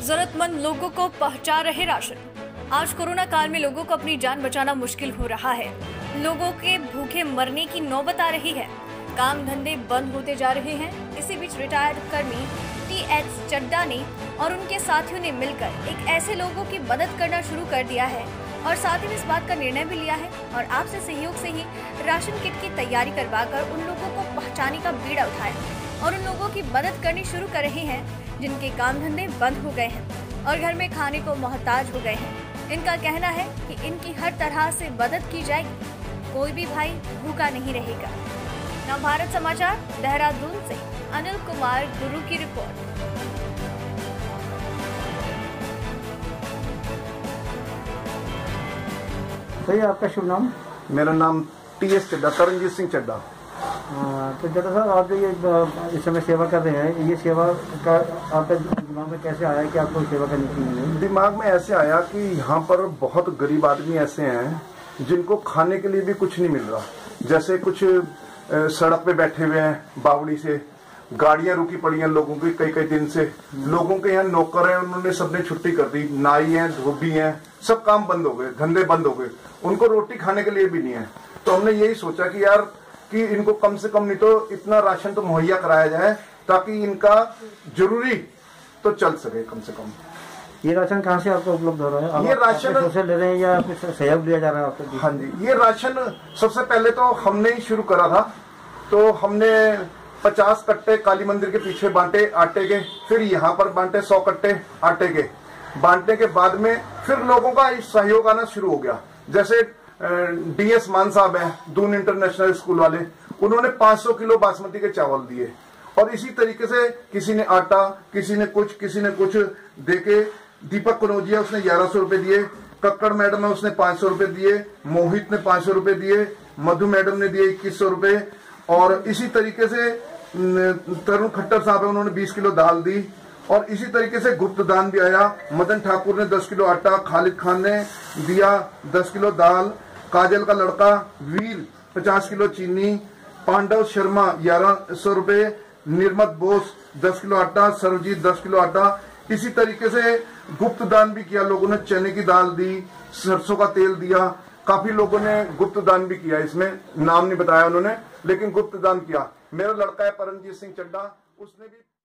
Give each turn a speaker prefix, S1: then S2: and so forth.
S1: जरूरतमंद लोगों को पहुंचा रहे राशन। आज कोरोना काल में लोगों को अपनी जान बचाना मुश्किल हो रहा है। लोगों के भूखे मरने की नौबत आ रही है। काम धंधे बंद होते जा रहे हैं। इसी बीच रिटायर्ड कर्मी टी.एच. चड्डा ने और उनके साथियों ने मिलकर एक ऐसे लोगों की मदद करना शुरू कर दिया है और साथ ही में इस बात का निर्णय भी लिया है और आपसे सहयोग से ही राशन किट की तैयारी करवाकर उन लोगों को पहुंचाने का बीड़ा उठाया और उन लोगों की मदद करनी शुरू कर रहे हैं जिनके काम धंधे बंद हो गए हैं और घर में खाने को मोहताज हो गए हैं। इनका कहना है कि इनकी हर तरह से मदद की जाएगी, कोई भी भाई भूखा नहीं रहेगा। नवभारत समाचार देहरादून से अनिल कुमार गुरु की रिपोर्ट।
S2: सही, आपका शुभ नाम?
S3: मेरा नाम टी.एच. चड्डा, तरनजीत सिंह चड्डा।
S2: तो चड्डा साहब, आप जो ये इस समय सेवा कर रहे हैं, ये सेवा का आपके दिमाग में कैसे आया कि आपको सेवा करनी चाहिए?
S3: दिमाग में ऐसे आया कि यहाँ पर बहुत गरीब आदमी ऐसे हैं जिनको खाने के लिए भी कुछ नहीं मिल रहा। जैसे कुछ सड़क पे बैठे हुए हैं, बावड़ी से गाड़ियां रुकी पड़ी हैं लोगों की कई कई दिन से। लोगों के यहाँ नौकर हैं, उन्होंने सबने छुट्टी कर दी। नाई हैं, धोबी हैं, सब काम बंद हो गए, धंधे बंद हो गए, उनको रोटी खाने के लिए भी नहीं है। तो हमने यही सोचा कि यार कि इनको कम से कम नहीं तो इतना राशन तो मुहैया कराया जाए ताकि इनका जरूरी तो चल सके कम से कम।
S2: ये राशन कहाँ से आपको उपलब्ध हो रहा है?
S3: ये राशन
S2: से ले रहे हैं या कुछ सहयोग लिया जा रहा है आपको?
S3: हाँ जी, ये राशन सबसे पहले तो हमने ही शुरू करा था। तो हमने 50 कट्टे काली मंदिर के पीछे बांटे आटे के, फिर यहाँ पर बांटे 100 कट्टे आटे के। बांटने के बाद में फिर लोगों का सहयोग आना शुरू हो गया। जैसे डी.एस. मान साहब हैं, दून इंटरनेशनल स्कूल वाले, उन्होंने 500 किलो बासमती के चावल दिए। और इसी तरीके से किसी ने आटा, किसी ने कुछ देके, दीपक कनौजिया उसने 1100 रुपए दिए, कक्कड़ मैडम है उसने 500 रुपए दिए, मोहित ने 500 रुपए दिए, मधु मैडम ने दिए 2100 रुपए। और इसी तरीके से तरुण खट्टर साहब है, उन्होंने 20 किलो दाल दी। और इसी तरीके से गुप्त दान भी आया। मदन ठाकुर ने 10 किलो आटा, खालिद खान ने दिया 10 किलो दाल, काजल का लड़का वीर 50 किलो चीनी, पांडव शर्मा 1100 रुपए, निर्मत बोस 10 किलो आटा, सर्वजीत 10 किलो आटा। इसी तरीके से गुप्त दान भी किया लोगों ने, चने की दाल दी, सरसों का तेल दिया। काफी लोगों ने गुप्त दान भी किया, इसमें नाम नहीं बताया उन्होंने, लेकिन गुप्त दान किया। मेरा लड़का है परमजीत सिंह चड्डा, उसने भी